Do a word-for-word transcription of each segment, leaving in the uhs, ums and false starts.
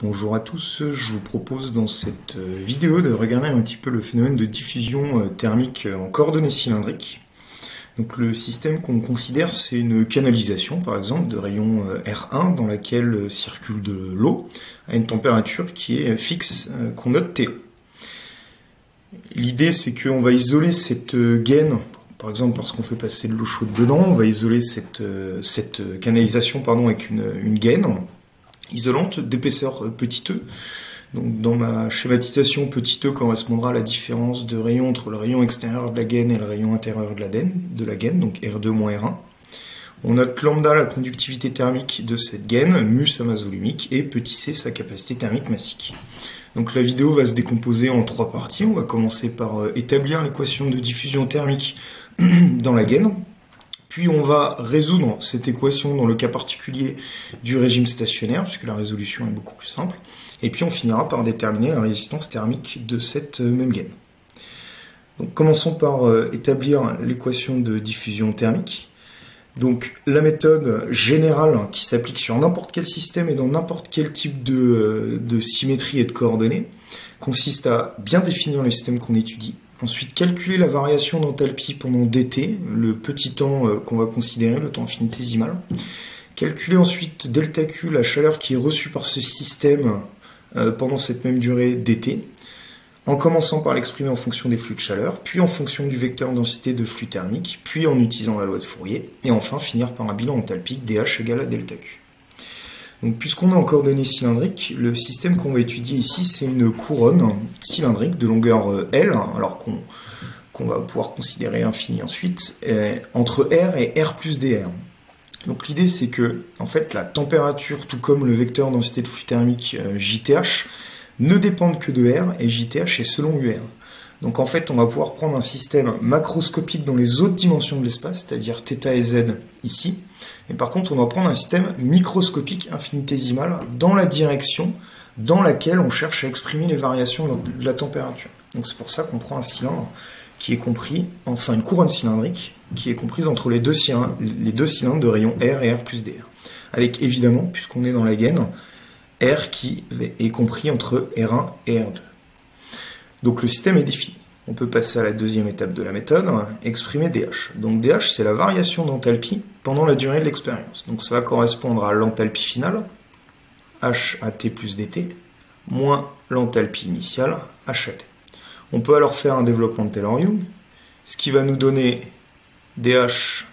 Bonjour à tous, je vous propose dans cette vidéo de regarder un petit peu le phénomène de diffusion thermique en coordonnées cylindriques. Donc le système qu'on considère, c'est une canalisation par exemple de rayon R un dans laquelle circule de l'eau à une température qui est fixe, qu'on note T. L'idée c'est qu'on va isoler cette gaine, par exemple lorsqu'on fait passer de l'eau chaude dedans, on va isoler cette, cette canalisation pardon, avec une, une gaine isolante d'épaisseur petit e. Donc dans ma schématisation, petit e correspondra à la différence de rayon entre le rayon extérieur de la gaine et le rayon intérieur de la gaine, de la gaine donc R deux moins R un. On note lambda la conductivité thermique de cette gaine, mu sa masse volumique et petit c sa capacité thermique massique. Donc la vidéo va se décomposer en trois parties. On va commencer par établir l'équation de diffusion thermique dans la gaine. Puis on va résoudre cette équation dans le cas particulier du régime stationnaire, puisque la résolution est beaucoup plus simple. Et puis on finira par déterminer la résistance thermique de cette même gaine. Donc commençons par établir l'équation de diffusion thermique. Donc la méthode générale qui s'applique sur n'importe quel système et dans n'importe quel type de, de symétrie et de coordonnées consiste à bien définir le système qu'on étudie. Ensuite, calculer la variation d'enthalpie pendant dt, le petit temps qu'on va considérer, le temps infinitésimal. Calculer ensuite delta Q, la chaleur qui est reçue par ce système pendant cette même durée dt, en commençant par l'exprimer en fonction des flux de chaleur, puis en fonction du vecteur densité de flux thermique, puis en utilisant la loi de Fourier, et enfin finir par un bilan enthalpique dH égale à delta Q. Donc, puisqu'on est en coordonnées cylindriques, le système qu'on va étudier ici, c'est une couronne cylindrique de longueur L, alors qu'on qu'on va pouvoir considérer infini ensuite, entre R et R plus dr. Donc l'idée c'est que, en fait, la température, tout comme le vecteur densité de flux thermique J T H, ne dépendent que de R, et J T H est selon U R. Donc en fait, on va pouvoir prendre un système macroscopique dans les autres dimensions de l'espace, c'est-à-dire θ et z ici. Mais par contre, on va prendre un système microscopique infinitésimal dans la direction dans laquelle on cherche à exprimer les variations de la température. Donc c'est pour ça qu'on prend un cylindre qui est compris, enfin une couronne cylindrique, qui est comprise entre les deux cylindres, les deux cylindres de rayon R et R plus dr. Avec évidemment, puisqu'on est dans la gaine, R qui est compris entre R un et R deux. Donc le système est défini. On peut passer à la deuxième étape de la méthode, exprimer dH. Donc dH, c'est la variation d'enthalpie pendant la durée de l'expérience. Donc ça va correspondre à l'enthalpie finale, H à T plus dt, moins l'enthalpie initiale, H à T. On peut alors faire un développement de Taylor-Young, ce qui va nous donner dH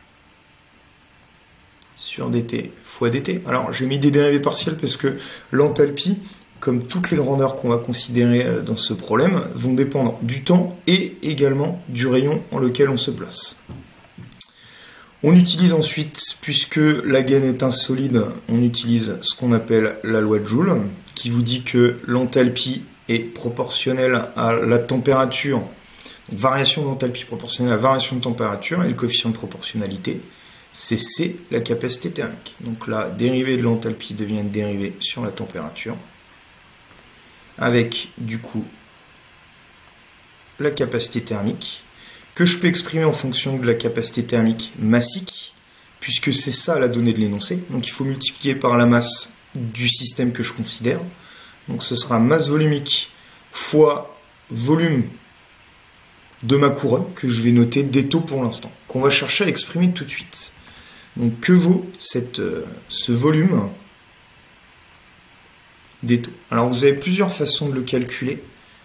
sur dt fois dt. Alors j'ai mis des dérivés partiels parce que l'enthalpie, comme toutes les grandeurs qu'on va considérer dans ce problème, vont dépendre du temps et également du rayon en lequel on se place. On utilise ensuite, puisque la gaine est un solide, on utilise ce qu'on appelle la loi de Joule, qui vous dit que l'enthalpie est proportionnelle à la température, donc variation d'enthalpie proportionnelle à la variation de température, et le coefficient de proportionnalité, c'est C, la capacité thermique. Donc la dérivée de l'enthalpie devient une dérivée sur la température, avec du coup la capacité thermique, que je peux exprimer en fonction de la capacité thermique massique, puisque c'est ça la donnée de l'énoncé. Donc il faut multiplier par la masse du système que je considère. Donc ce sera masse volumique fois volume de ma couronne, que je vais noter d'étau pour l'instant, qu'on va chercher à exprimer tout de suite. Donc que vaut cette, ce volume d'étau? Alors vous avez plusieurs façons de le calculer.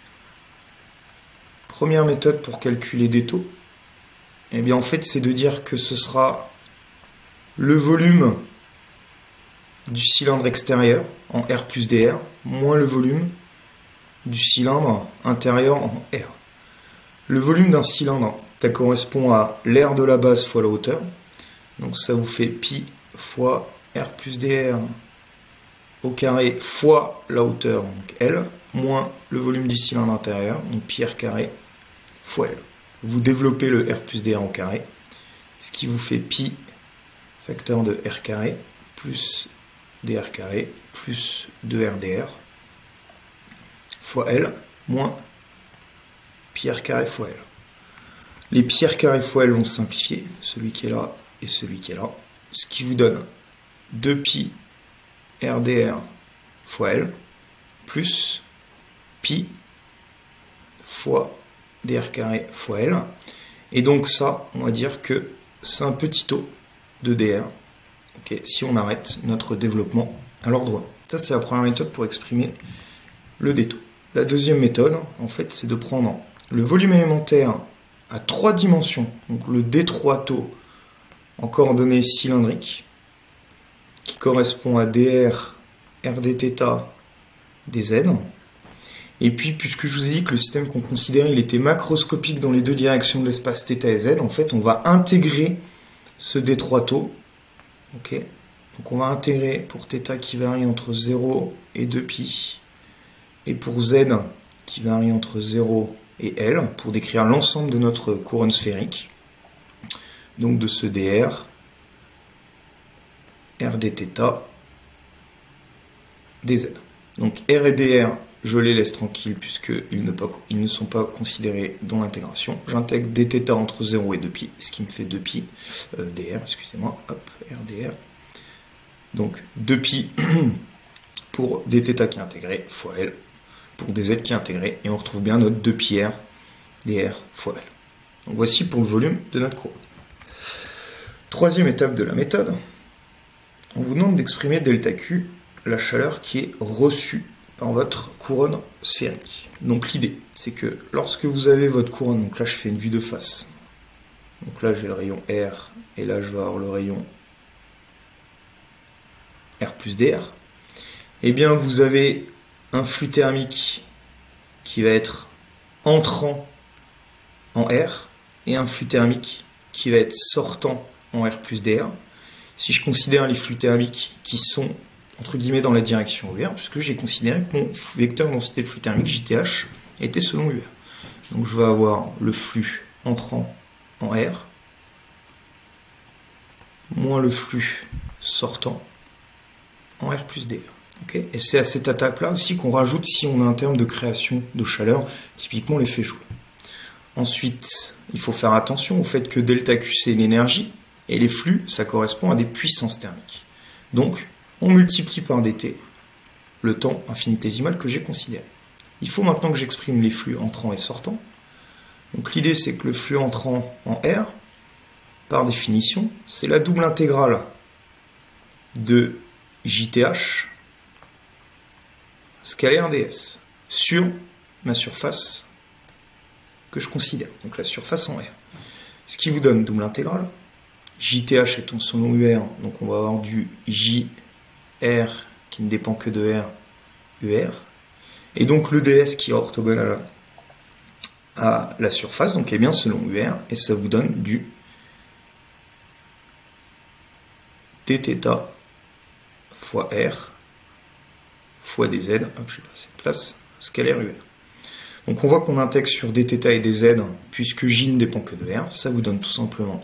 Première méthode pour calculer d'étau, eh bien en fait c'est de dire que ce sera le volume du cylindre extérieur en R plus dr moins le volume du cylindre intérieur en R. Le volume d'un cylindre, ça correspond à l'aire de la base fois la hauteur, donc ça vous fait pi fois R plus dr au carré fois la hauteur, donc L, moins le volume du cylindre intérieur, donc pi r carré fois L. Vous développez le R plus dr au carré, ce qui vous fait pi facteur de R carré plus dr carré plus deux R dr fois L moins pi r carré fois L. Les pi r carré fois L vont se simplifier, celui qui est là et celui qui est là, ce qui vous donne deux pi R dr fois L, plus pi fois dr carré fois L. Et donc ça, on va dire que c'est un petit taux de dr, okay, si on arrête notre développement à l'ordre un. Ça, c'est la première méthode pour exprimer le d taux. La deuxième méthode, en fait, c'est de prendre le volume élémentaire à trois dimensions, donc le d trois taux en coordonnées cylindriques, qui correspond à dr, r dθ, dz. Et puis, puisque je vous ai dit que le système qu'on considérait, il était macroscopique dans les deux directions de l'espace θ et z, en fait, on va intégrer ce d trois taux. Ok, donc on va intégrer pour θ qui varie entre zéro et deux pi, et pour z qui varie entre zéro et L, pour décrire l'ensemble de notre couronne sphérique. Donc de ce dr, r dθ, dz. Donc r et dr, je les laisse tranquilles puisqu'ils ne, ils ne sont pas considérés dans l'intégration. J'intègre dθ entre zéro et deux pi, ce qui me fait deux pi, euh, dr, excusez-moi, hop, r dr. Donc deux pi pour dθ qui est intégré, fois L, pour dz qui est intégré, et on retrouve bien notre deux pi r dr fois L. Donc voici pour le volume de notre couronne. Troisième étape de la méthode, on vous demande d'exprimer ΔQ, la chaleur qui est reçue par votre couronne sphérique. Donc l'idée, c'est que lorsque vous avez votre couronne, donc là je fais une vue de face, donc là j'ai le rayon R, et là je vais avoir le rayon R plus dr, et bien vous avez un flux thermique qui va être entrant en R, et un flux thermique qui va être sortant en R plus dr. Si je considère les flux thermiques qui sont entre guillemets dans la direction U R, puisque j'ai considéré que mon vecteur densité de flux thermique, J T H, était selon U R. Donc je vais avoir le flux entrant en R, moins le flux sortant en R plus dr. Okay, et c'est à cette étape-là aussi qu'on rajoute si on a un terme de création de chaleur, typiquement l'effet Joule. Ensuite, il faut faire attention au fait que ΔQ c'est l'énergie, et les flux, ça correspond à des puissances thermiques. Donc, on multiplie par dt le temps infinitésimal que j'ai considéré. Il faut maintenant que j'exprime les flux entrants et sortants. Donc l'idée c'est que le flux entrant en R, par définition, c'est la double intégrale de J T H scalaire ds sur ma surface que je considère, donc la surface en R. Ce qui vous donne double intégrale, J T H étant selon U R, donc on va avoir du J R qui ne dépend que de R, U R, et donc le ds qui est orthogonal à la surface, donc est bien selon U R, et ça vous donne du dθ fois R fois dz, hop, je vais passer de place, scalaire U R. Donc on voit qu'on intègre sur dθ et dz, puisque J ne dépend que de R, ça vous donne tout simplement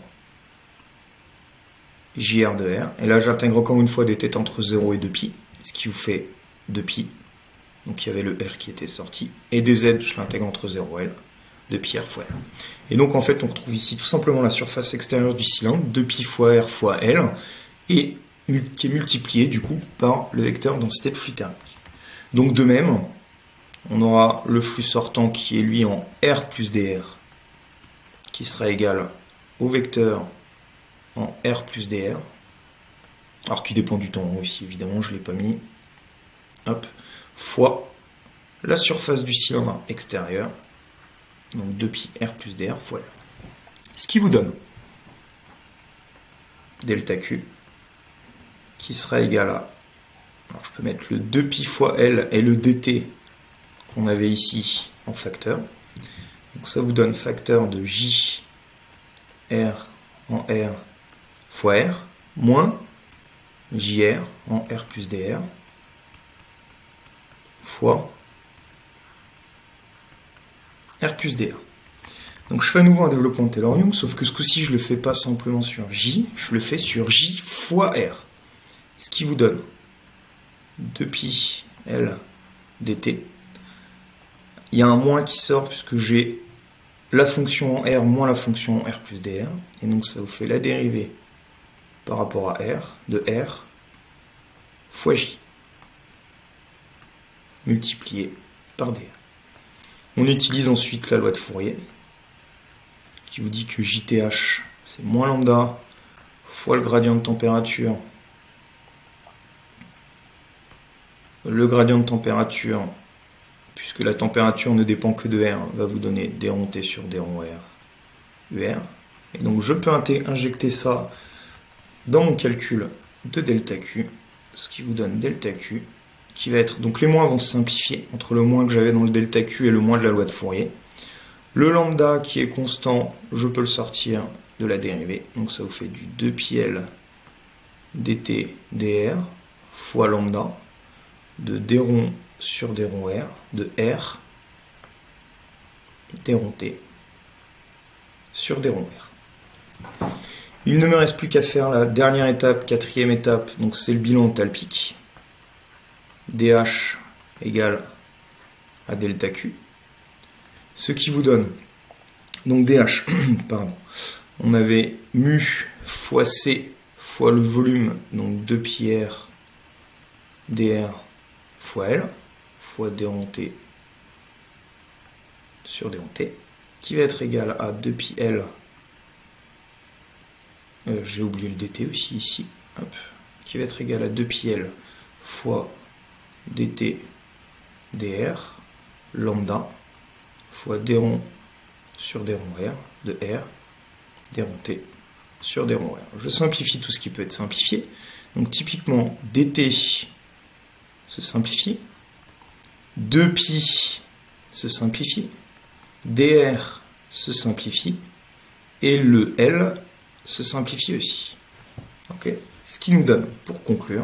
J R de R, et là j'intègre encore une fois dθ entre zéro et deux pi, ce qui vous fait deux pi, donc il y avait le R qui était sorti, et dz je l'intègre entre zéro et L, deux pi R fois L. Et donc en fait on retrouve ici tout simplement la surface extérieure du cylindre, deux pi fois R fois L, et qui est multiplié du coup par le vecteur densité de flux thermique. Donc de même, on aura le flux sortant qui est lui en R plus dr, qui sera égal au vecteur en R plus dr, alors qui dépend du temps ici évidemment, je ne l'ai pas mis, hop, fois la surface du cylindre extérieur, donc deux pi R plus dr fois L. Ce qui vous donne ΔQ qui sera égal à, alors je peux mettre le deux pi fois L et le dt qu'on avait ici en facteur, donc ça vous donne facteur de J R en R fois R, moins J R en R plus dr, fois R plus dr. Donc je fais à nouveau un développement de Taylor-Young, sauf que ce coup-ci, je ne le fais pas simplement sur J, je le fais sur J fois R. Ce qui vous donne deux pi L dt. Il y a un moins qui sort, puisque j'ai la fonction en R moins la fonction en R plus dr. Et donc ça vous fait la dérivée par rapport à R de R fois J. multiplié par dr. On utilise ensuite la loi de Fourier, qui vous dit que J T H, c'est moins lambda fois le gradient de température. Le gradient de température, puisque la température ne dépend que de R, va vous donner d rond T sur d rond R, U R. Et donc je peux injecter ça dans mon calcul de delta Q, ce qui vous donne delta Q, qui va être... Donc les moins vont se simplifier, entre le moins que j'avais dans le delta Q et le moins de la loi de Fourier. Le lambda qui est constant, je peux le sortir de la dérivée, donc ça vous fait du deux pi L dt dr fois lambda de d rond sur d rond R, de R d rond T sur d rond R. Il ne me reste plus qu'à faire la dernière étape, quatrième étape, donc c'est le bilan enthalpique. dH égale à delta Q. Ce qui vous donne, donc dH, pardon, on avait mu fois C fois le volume, donc deux pi R dr fois L, fois d rond T sur d rond T, qui va être égal à deux pi L, euh, j'ai oublié le dt aussi ici, hop, qui va être égal à deux pi L fois dt dr lambda fois d rond sur d rond R de R d rond T sur d rond R. Je simplifie tout ce qui peut être simplifié. Donc typiquement dt se simplifie, deux pi se simplifie, dr se simplifie et le L se simplifie aussi. Okay. Ce qui nous donne, pour conclure,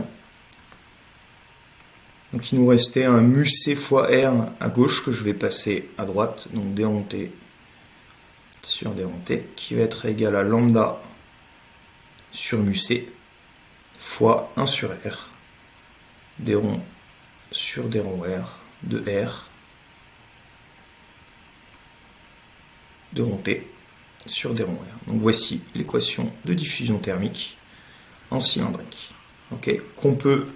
donc il nous restait un mu C fois R à gauche que je vais passer à droite, donc d rond T sur d rond T, qui va être égal à lambda sur mu C fois un sur R, d rond sur d rond R de R de rond T sur d rond R. Donc voici l'équation de diffusion thermique en cylindrique, okay, qu'on peut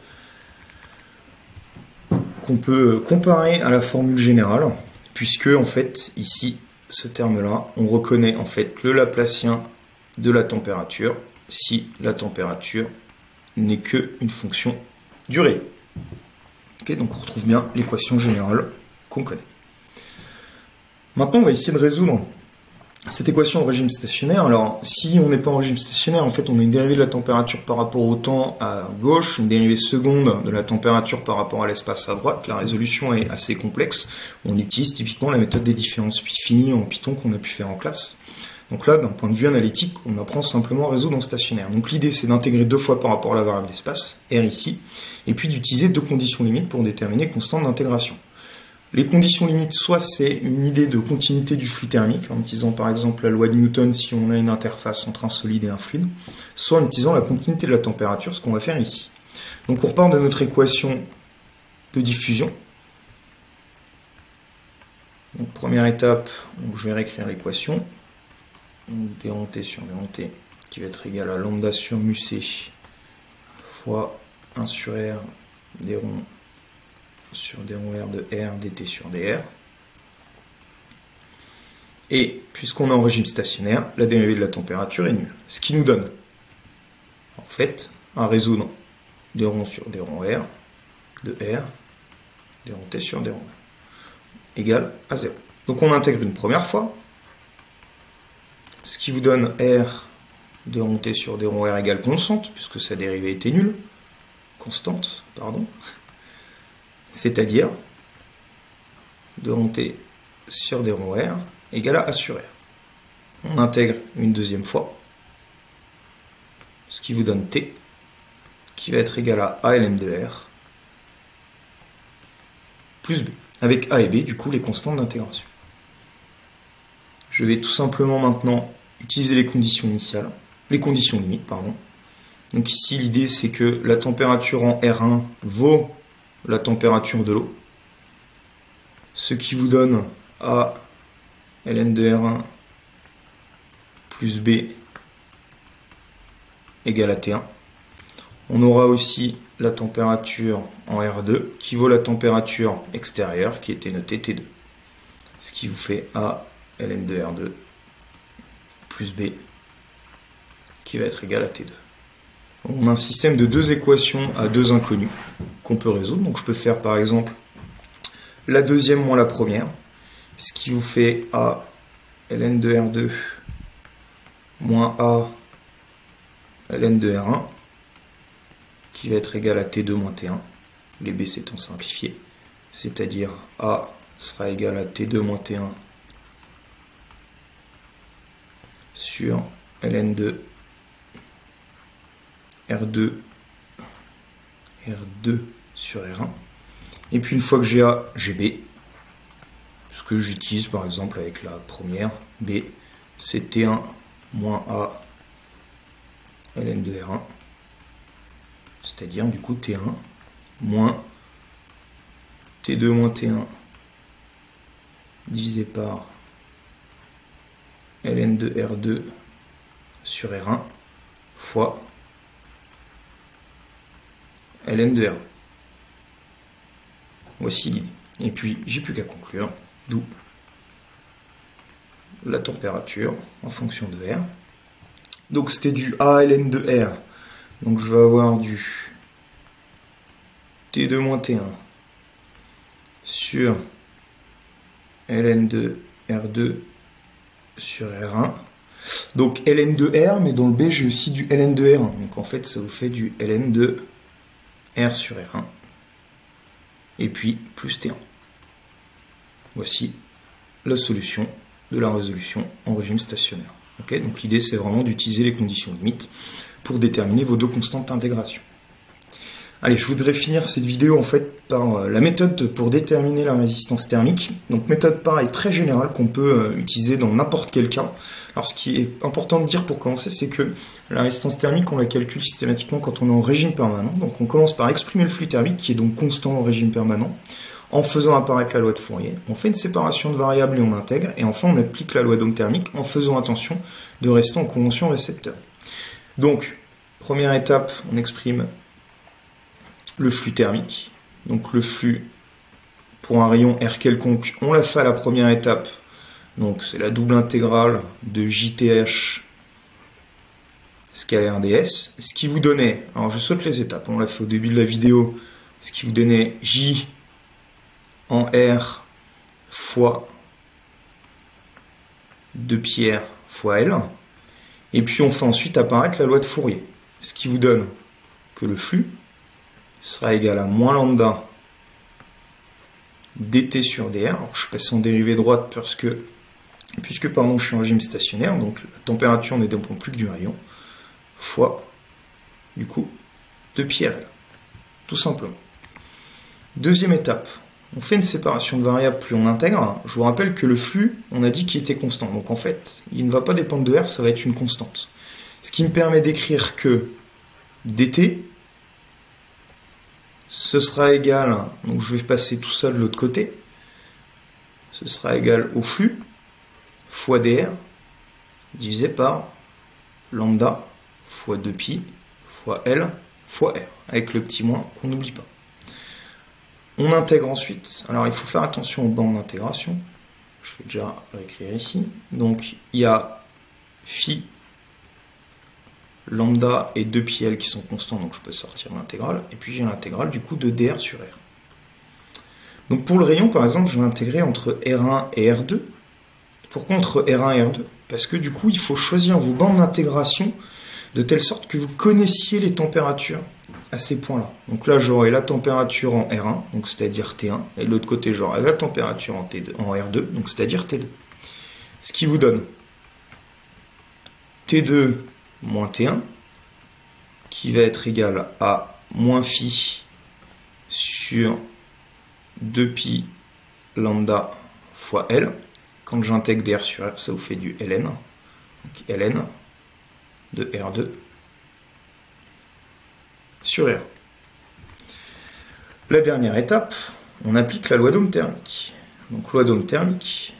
qu'on peut comparer à la formule générale, puisque en fait ici ce terme-là, on reconnaît en fait le Laplacien de la température si la température n'est qu'une fonction du rayon. Okay, donc on retrouve bien l'équation générale qu'on connaît. Maintenant, on va essayer de résoudre cette équation en régime stationnaire. Alors, si on n'est pas en régime stationnaire, en fait, on a une dérivée de la température par rapport au temps à gauche, une dérivée seconde de la température par rapport à l'espace à droite. La résolution est assez complexe. On utilise typiquement la méthode des différences finies en Python qu'on a pu faire en classe. Donc là, d'un point de vue analytique, on apprend simplement à résoudre en stationnaire. Donc l'idée, c'est d'intégrer deux fois par rapport à la variable d'espace, R ici, et puis d'utiliser deux conditions limites pour déterminer constante d'intégration. Les conditions limites, soit c'est une idée de continuité du flux thermique, en utilisant par exemple la loi de Newton si on a une interface entre un solide et un fluide, soit en utilisant la continuité de la température, ce qu'on va faire ici. Donc on repart de notre équation de diffusion. Donc première étape, donc je vais réécrire l'équation. d rond T sur d rond T qui va être égal à lambda sur mu C fois un sur R d rond sur d rond R de R dt sur dr. Et puisqu'on est en régime stationnaire, la dérivée de la température est nulle. Ce qui nous donne, en fait, à résoudre d rond sur d rond R de R d rond T sur d rond R égale à zéro. Donc on intègre une première fois, ce qui vous donne R d rond T sur d rond R égale constante, puisque sa dérivée était nulle, constante, pardon, c'est-à-dire d rond T sur d rond R égale à A sur R. On intègre une deuxième fois, ce qui vous donne T, qui va être égal à A ln de R, plus B, avec A et B, du coup, les constantes d'intégration. Je vais tout simplement maintenant utiliser les conditions initiales, les conditions limites, pardon. Donc ici, l'idée, c'est que la température en R un vaut la température de l'eau, ce qui vous donne A ln de R un plus B égale à T un. On aura aussi la température en R deux, qui vaut la température extérieure, qui était notée T deux. Ce qui vous fait A ln de R deux plus B, qui va être égal à T deux. On a un système de deux équations à deux inconnus qu'on peut résoudre. Donc je peux faire par exemple la deuxième moins la première, ce qui vous fait A ln de R deux moins A ln de R un, qui va être égal à T deux moins T un, les B s'étant simplifiés, c'est-à-dire A sera égal à T deux moins T un sur ln de R deux, R deux sur R un. Et puis une fois que j'ai A, j'ai B. Ce que j'utilise par exemple avec la première, B, c'est T un moins A ln de R un. C'est-à-dire du coup T un moins T deux moins T un divisé par ln de R deux sur R un fois ln de R un. Voici l'idée. Et puis j'ai plus qu'à conclure, d'où la température en fonction de R. Donc c'était du A ln de R. Donc je vais avoir du T deux moins T un sur ln de R deux sur R un. Donc ln de R, mais dans le B j'ai aussi du ln de R un. Donc en fait ça vous fait du ln de R sur R un. Et puis plus T un. Voici la solution de la résolution en régime stationnaire. Okay, donc l'idée c'est vraiment d'utiliser les conditions limites pour déterminer vos deux constantes d'intégration. Allez, je voudrais finir cette vidéo en fait par la méthode pour déterminer la résistance thermique. Donc méthode pareil très générale qu'on peut utiliser dans n'importe quel cas. Alors ce qui est important de dire pour commencer, c'est que la résistance thermique on la calcule systématiquement quand on est en régime permanent. Donc on commence par exprimer le flux thermique qui est donc constant en régime permanent, en faisant apparaître la loi de Fourier. On fait une séparation de variables et on intègre, et enfin on applique la loi d'Ohm thermique en faisant attention de rester en convention récepteur. Donc, première étape, on exprime le flux thermique. Donc le flux pour un rayon R quelconque, on l'a fait à la première étape. Donc c'est la double intégrale de J T H scalaire ds. Ce qui vous donnait, alors je saute les étapes, on l'a fait au début de la vidéo, ce qui vous donnait J en R fois deux pi R fois L. Et puis on fait ensuite apparaître la loi de Fourier. Ce qui vous donne que le flux sera égal à moins lambda dt sur dr. Alors je passe en dérivée droite parce que, puisque pardon, je suis en régime stationnaire, donc la température ne dépend plus que du rayon, fois du coup deux pi R L. Tout simplement. Deuxième étape. On fait une séparation de variables, plus on intègre. Je vous rappelle que le flux, on a dit qu'il était constant. Donc en fait, il ne va pas dépendre de R, ça va être une constante. Ce qui me permet d'écrire que dt, ce sera égal, donc je vais passer tout ça de l'autre côté, ce sera égal au flux fois dr divisé par lambda fois deux pi fois L fois R, avec le petit moins qu'on n'oublie pas. On intègre ensuite. Alors il faut faire attention aux bandes d'intégration. Je vais déjà réécrire ici. Donc il y a phi, lambda et deux pi L qui sont constants, donc je peux sortir l'intégrale. Et puis j'ai l'intégrale du coup de dr sur R. Donc pour le rayon par exemple, je vais intégrer entre R un et R deux. Pourquoi entre R un et R deux? Parce que du coup il faut choisir vos bandes d'intégration de telle sorte que vous connaissiez les températures à ces points-là. Donc là, j'aurai la température en R un, donc c'est-à-dire T un, et de l'autre côté, j'aurai la température en, T deux, en R deux, donc c'est-à-dire T deux. Ce qui vous donne T deux moins T un, qui va être égal à moins phi sur deux pi lambda fois L. Quand j'intègre dr sur R, ça vous fait du ln. Donc ln de R deux sur R. La dernière étape, on applique la loi d'Ohm thermique. Donc loi d'Ohm thermique,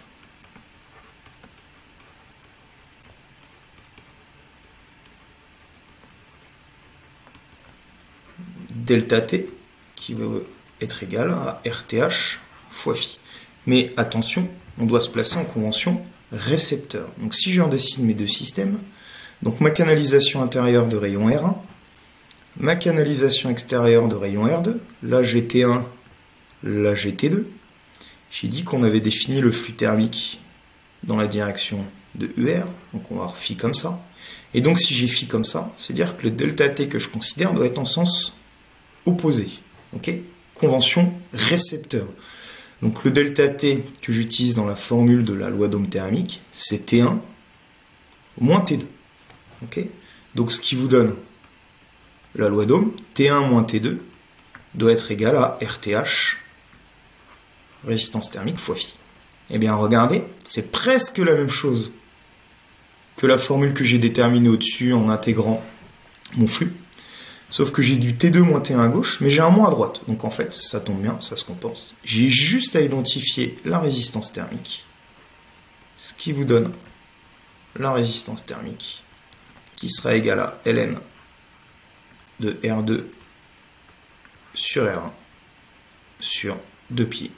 delta T qui va être égal à R T H fois phi. Mais attention, on doit se placer en convention récepteur. Donc si je redessine mes deux systèmes, donc ma canalisation intérieure de rayon R un, ma canalisation extérieure de rayon R deux, là j'ai T un, là j'ai T deux. J'ai dit qu'on avait défini le flux thermique dans la direction de U R, donc on va avoir phi comme ça. Et donc si j'ai phi comme ça, c'est-à-dire que le delta T que je considère doit être en sens opposé. Ok ? Convention récepteur. Donc le delta T que j'utilise dans la formule de la loi d'Ohm thermique, c'est T un moins T deux. Okay, donc ce qui vous donne la loi d'Ohm, T un moins T deux doit être égal à R T H, résistance thermique fois phi. Eh bien regardez, c'est presque la même chose que la formule que j'ai déterminée au-dessus en intégrant mon flux. Sauf que j'ai du T deux moins T un à gauche, mais j'ai un moins à droite. Donc en fait, ça tombe bien, ça se compense. J'ai juste à identifier la résistance thermique, ce qui vous donne la résistance thermique, qui sera égale à ln de R deux sur R un sur deux pi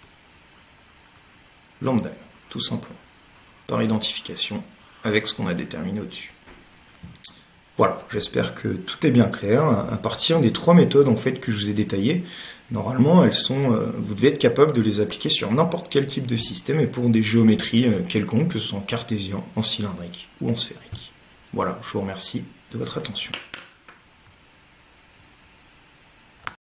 lambda, tout simplement, par identification avec ce qu'on a déterminé au-dessus. Voilà, j'espère que tout est bien clair. À partir des trois méthodes en fait que je vous ai détaillées, normalement elles sont, euh, vous devez être capable de les appliquer sur n'importe quel type de système et pour des géométries euh, quelconques, que ce soit en cartésien, en cylindrique ou en sphérique. Voilà, je vous remercie de votre attention.